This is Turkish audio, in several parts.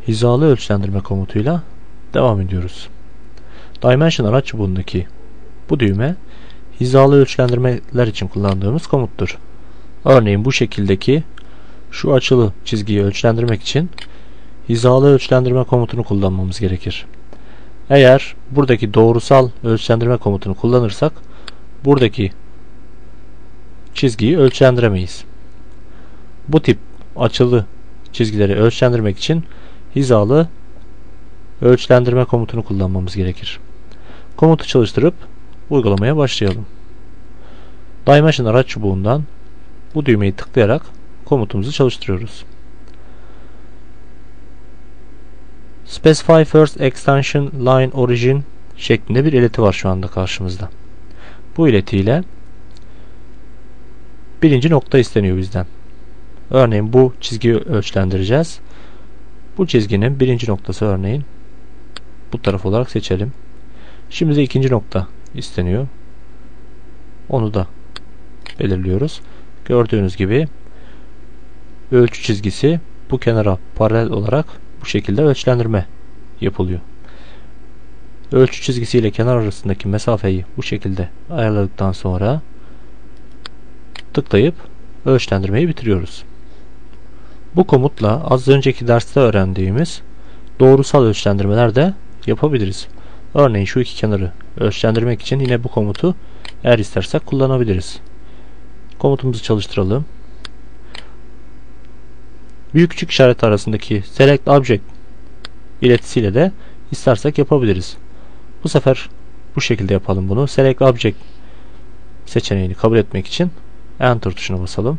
hizalı ölçülendirme komutuyla devam ediyoruz. Dimension araç çubuğundaki bu düğme hizalı ölçülendirmeler için kullandığımız komuttur. Örneğin bu şekildeki şu açılı çizgiyi ölçülendirmek için hizalı ölçülendirme komutunu kullanmamız gerekir. Eğer buradaki doğrusal ölçülendirme komutunu kullanırsak buradaki çizgiyi ölçülendiremeyiz. Bu tip açılı çizgileri ölçülendirmek için hizalı ölçülendirme komutunu kullanmamız gerekir. Komutu çalıştırıp uygulamaya başlayalım. Dimension araç çubuğundan bu düğmeyi tıklayarak komutumuzu çalıştırıyoruz. Specify first extension line origin şeklinde bir ileti var şu anda karşımızda. Bu iletiyle birinci nokta isteniyor bizden. Örneğin bu çizgiyi ölçülendireceğiz. Bu çizginin birinci noktası örneğin bu taraf olarak seçelim. Şimdi de ikinci nokta isteniyor. Onu da belirliyoruz. Gördüğünüz gibi ölçü çizgisi bu kenara paralel olarak bu şekilde ölçülendirme yapılıyor. Ölçü çizgisi ile kenar arasındaki mesafeyi bu şekilde ayarladıktan sonra tıklayıp ölçülendirmeyi bitiriyoruz. Bu komutla az önceki derste öğrendiğimiz doğrusal ölçülendirmeler de yapabiliriz. Örneğin şu iki kenarı ölçülendirmek için yine bu komutu eğer istersek kullanabiliriz. Komutumuzu çalıştıralım. Büyük küçük işaret arasındaki select object iletisiyle de istersek yapabiliriz. Bu sefer bu şekilde yapalım bunu. Select object seçeneğini kabul etmek için enter tuşuna basalım.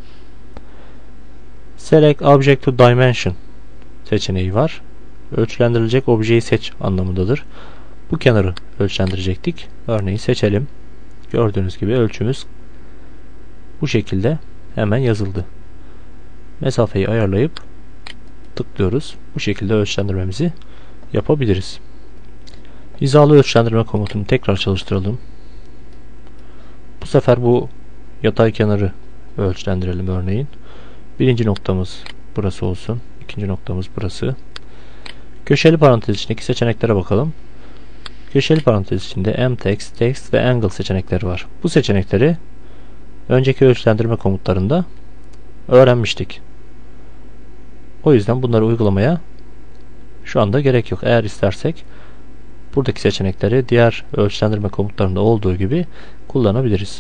Select object to dimension seçeneği var. Ölçülendirilecek objeyi seç anlamındadır. Bu kenarı ölçülendirecektik. Örneğin seçelim. Gördüğünüz gibi ölçümüz bu şekilde hemen yazıldı. Mesafeyi ayarlayıp tıklıyoruz. Bu şekilde ölçülendirmemizi yapabiliriz. Hizalı ölçülendirme komutunu tekrar çalıştıralım. Bu sefer bu yatay kenarı ölçülendirelim örneğin. Birinci noktamız burası olsun. İkinci noktamız burası. Köşeli parantez içindeki seçeneklere bakalım. Köşeli parantez içinde mtext, text ve angle seçenekleri var. Bu seçenekleri önceki ölçülendirme komutlarında öğrenmiştik. O yüzden bunları uygulamaya şu anda gerek yok. Eğer istersek buradaki seçenekleri diğer ölçülendirme komutlarında olduğu gibi kullanabiliriz.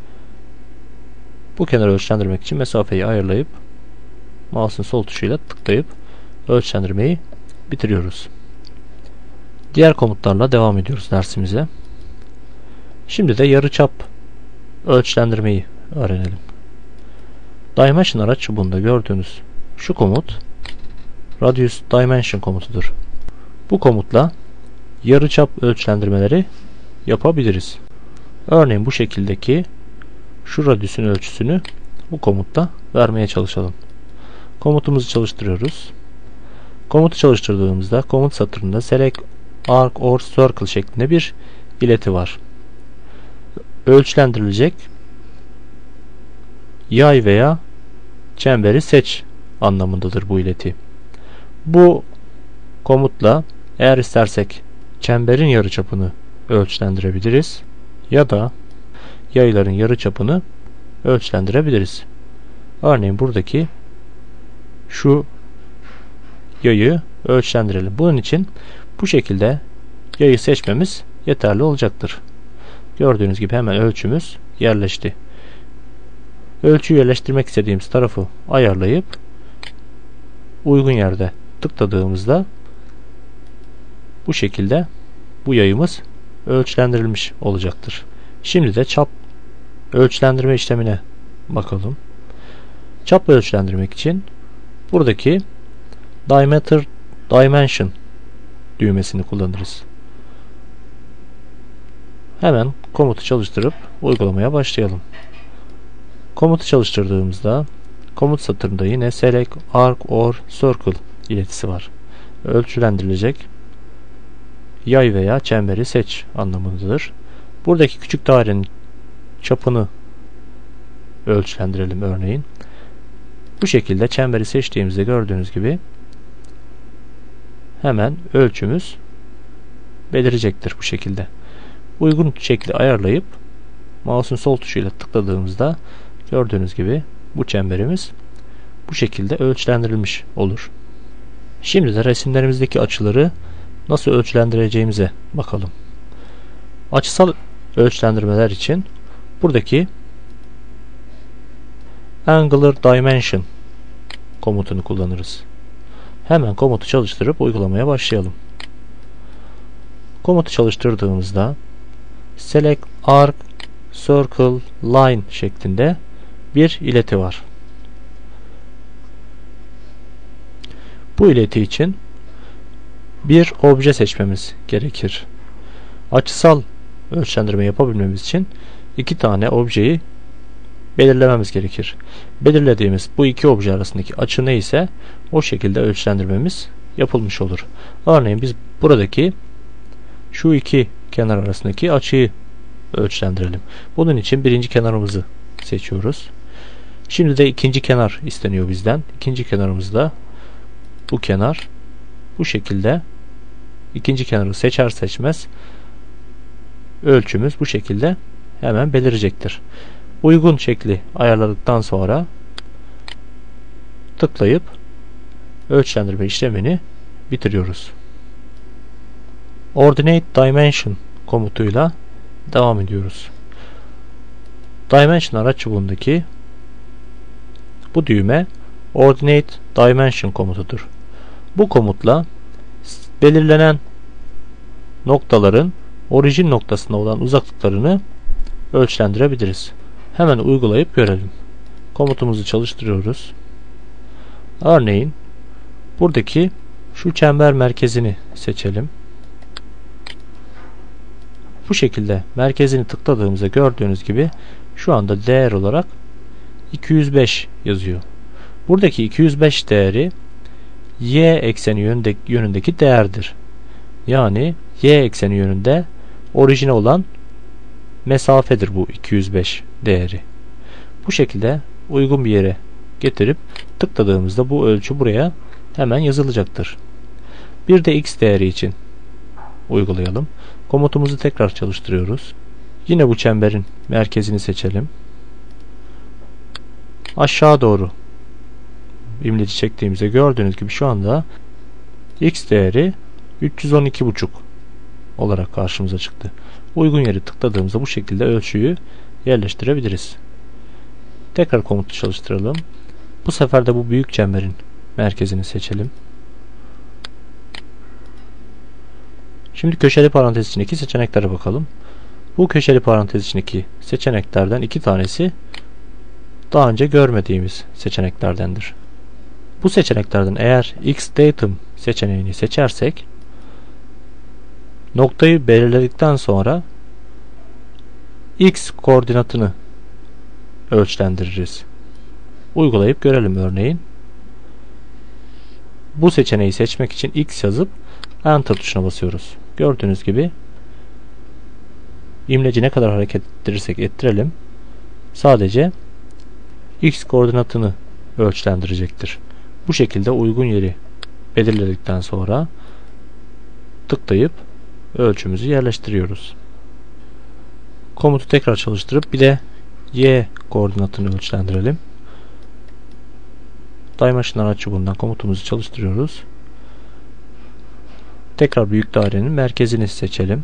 Bu kenarı ölçülendirmek için mesafeyi ayarlayıp mouse'un sol tuşuyla tıklayıp ölçülendirmeyi bitiriyoruz. Diğer komutlarla devam ediyoruz dersimize. Şimdi de yarıçap ölçülendirmeyi öğrenelim. Dimension araç çubuğunda gördüğünüz şu komut Radius Dimension komutudur. Bu komutla yarıçap ölçülendirmeleri yapabiliriz. Örneğin bu şekildeki şu radiusun ölçüsünü bu komutta vermeye çalışalım. Komutumuzu çalıştırıyoruz. Komutu çalıştırdığımızda komut satırında select arc or circle şeklinde bir ileti var. Ölçülendirilecek yay veya çemberi seç anlamındadır bu ileti. Bu komutla eğer istersek çemberin yarıçapını ölçülendirebiliriz ya da yayların yarıçapını ölçülendirebiliriz. Örneğin buradaki şu yayı ölçülendirelim. Bunun için bu şekilde yayı seçmemiz yeterli olacaktır. Gördüğünüz gibi hemen ölçümüz yerleşti. Ölçüyü yerleştirmek istediğimiz tarafı ayarlayıp uygun yerde tıkladığımızda bu şekilde bu yayımız ölçülendirilmiş olacaktır. Şimdi de çap ölçülendirme işlemine bakalım. Çap ölçülendirmek için buradaki Diameter Dimension düğmesini kullanırız. Hemen komutu çalıştırıp uygulamaya başlayalım. Komutu çalıştırdığımızda komut satırında yine select arc or circle iletisi var. Ölçülendirilecek yay veya çemberi seç anlamındadır. Buradaki küçük dairenin çapını ölçülendirelim örneğin. Bu şekilde çemberi seçtiğimizde gördüğünüz gibi hemen ölçümüz belirecektir bu şekilde. Uygun şekli ayarlayıp mouse'un sol tuşuyla tıkladığımızda gördüğünüz gibi bu çemberimiz bu şekilde ölçülendirilmiş olur. Şimdi de resimlerimizdeki açıları nasıl ölçülendireceğimize bakalım. Açısal ölçülendirmeler için buradaki Angular Dimension komutunu kullanırız. Hemen komutu çalıştırıp uygulamaya başlayalım. Komutu çalıştırdığımızda Select Arc, Circle, Line şeklinde bir ileti var. Bu ileti için bir obje seçmemiz gerekir. Açısal ölçülendirme yapabilmemiz için iki tane objeyi belirlememiz gerekir. Belirlediğimiz bu iki obje arasındaki açı neyse o şekilde ölçülendirmemiz yapılmış olur. Örneğin biz buradaki şu iki kenar arasındaki açıyı ölçülendirelim. Bunun için birinci kenarımızı seçiyoruz. Şimdi de ikinci kenar isteniyor bizden. İkinci kenarımız da bu kenar. Bu şekilde ikinci kenarı seçer seçmez ölçümüz bu şekilde hemen belirecektir. Uygun şekli ayarladıktan sonra tıklayıp ölçülendirme işlemini bitiriyoruz. Ordinate Dimension komutuyla devam ediyoruz. Dimension araç çubuğundaki bu düğme Ordinate Dimension komutudur. Bu komutla belirlenen noktaların orijin noktasına olan uzaklıklarını ölçülendirebiliriz. Hemen uygulayıp görelim. Komutumuzu çalıştırıyoruz. Örneğin buradaki şu çember merkezini seçelim. Bu şekilde merkezini tıkladığımızda gördüğünüz gibi şu anda değer olarak 205 yazıyor. Buradaki 205 değeri y ekseni yönündeki değerdir. Yani y ekseni yönünde orijine olan mesafedir bu 205 değeri. Bu şekilde uygun bir yere getirip tıkladığımızda bu ölçü buraya hemen yazılacaktır. Bir de x değeri için uygulayalım. Komutumuzu tekrar çalıştırıyoruz. Yine bu çemberin merkezini seçelim. Aşağı doğru imleci çektiğimizde gördüğünüz gibi şu anda x değeri 312,5 olarak karşımıza çıktı. Uygun yere tıkladığımızda bu şekilde ölçüyü yerleştirebiliriz. Tekrar komutu çalıştıralım. Bu sefer de bu büyük çemberin merkezini seçelim. Şimdi köşeli parantez içindeki seçeneklere bakalım. Bu köşeli parantez içindeki seçeneklerden iki tanesi daha önce görmediğimiz seçeneklerdendir. Bu seçeneklerden eğer X datum seçeneğini seçersek noktayı belirledikten sonra X koordinatını ölçülendiririz. Uygulayıp görelim örneğin. Bu seçeneği seçmek için X yazıp Enter tuşuna basıyoruz. Gördüğünüz gibi imleci ne kadar hareket ettirirsek ettirelim sadece X koordinatını ölçülendirecektir. Bu şekilde uygun yeri belirledikten sonra tıklayıp ölçümüzü yerleştiriyoruz. Komutu tekrar çalıştırıp bir de Y koordinatını ölçülendirelim. Dimension araç çubuğundan komutumuzu çalıştırıyoruz. Tekrar büyük dairenin merkezini seçelim.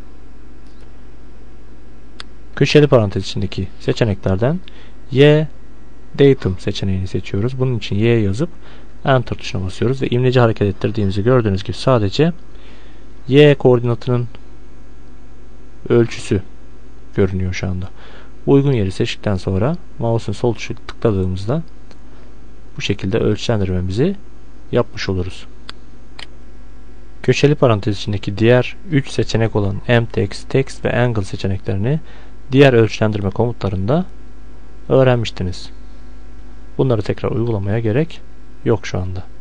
Köşeli parantez içindeki seçeneklerden Y datum seçeneğini seçiyoruz. Bunun için Y yazıp Enter tuşuna basıyoruz ve imleci hareket ettirdiğimizi gördüğünüz gibi sadece Y koordinatının ölçüsü görünüyor şu anda. Uygun yeri seçtikten sonra mouse'un sol tuşu tıkladığımızda bu şekilde ölçülendirmemizi yapmış oluruz. Köşeli parantez içindeki diğer 3 seçenek olan mtext, text ve angle seçeneklerini diğer ölçülendirme komutlarında öğrenmiştiniz. Bunları tekrar uygulamaya gerek yok şu anda.